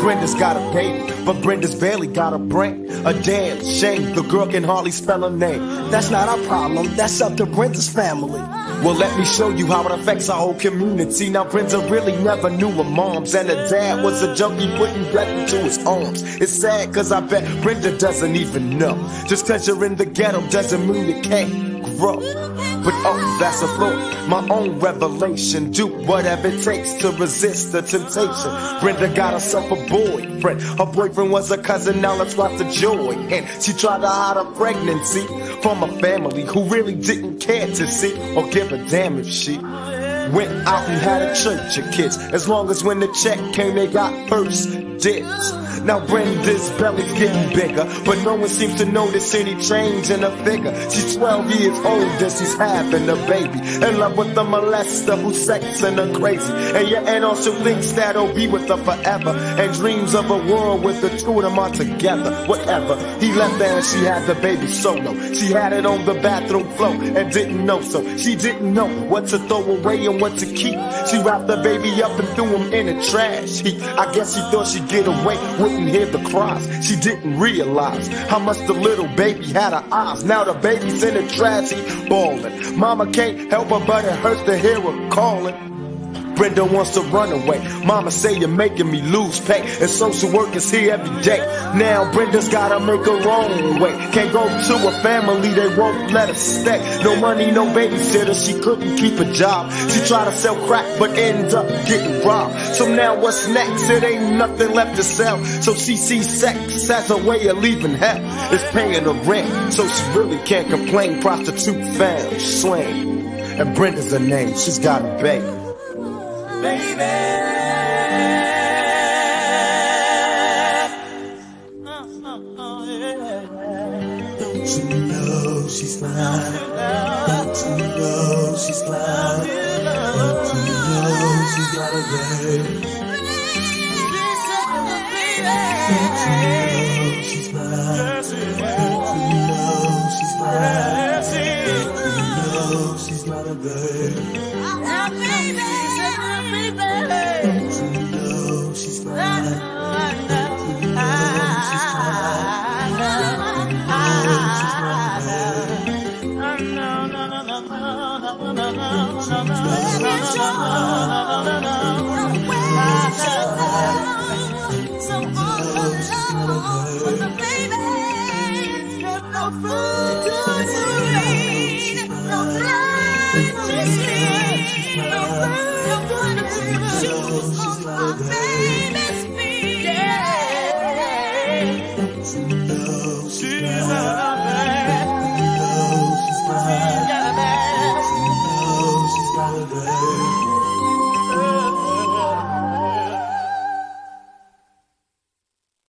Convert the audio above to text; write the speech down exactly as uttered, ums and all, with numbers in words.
Brenda's got a baby, but Brenda's barely got a brain. A damn shame, the girl can hardly spell her name. That's not our problem, that's up to Brenda's family. Well, let me show you how it affects our whole community. Now, Brenda really never knew her moms, and her dad was a junkie putting breath into his arms. It's sad, cause I bet Brenda doesn't even know. Just cause you're in the ghetto doesn't mean you can't grow. But oh, that's a thought, my own revelation. Do whatever it takes to resist the temptation. Brenda got herself a boyfriend. Her boyfriend was a cousin, now let's watch the joy. And she tried to hide her pregnancy from a family who really didn't care to see or give a damn if she went out and had a church of kids. As long as when the check came, they got first dibs. Now Brenda's belly's getting bigger, but no one seems to notice any change in her figure. She's twelve years old and she's having a baby, in love with a molester who's sexing her crazy. And your aunt also thinks that he'll be with her forever, and dreams of a world with the two of them all together. Whatever, he left her and she had the baby solo. She had it on the bathroom floor and didn't know, so she didn't know what to throw away and what to keep. She wrapped the baby up and threw him in the trash heap. I guess she thought she'd get away, wouldn't hear the cries. She didn't realize how much the little baby had her eyes. Now the baby's in the trash heap bawling. Mama can't help her, but it hurts to hear her calling. Brenda wants to run away. Mama say you're making me lose pay, and social work is here every day. Now Brenda's gotta make her own way. Can't go to a family, they won't let her stay. No money, no babysitter, she couldn't keep a job. She tried to sell crack, but ends up getting robbed. So now what's next? It ain't nothing left to sell. So she sees sex as a way of leaving hell. It's paying her rent, so she really can't complain. Prostitute fam, slang. And Brenda's her name, she's got a baby. Baby, don't you know she's fine? Don't you know she's fine? Don't you know she's got a baby? Don't you know she's fine? Don't you know she's fine? Don't you know she's got a baby? She's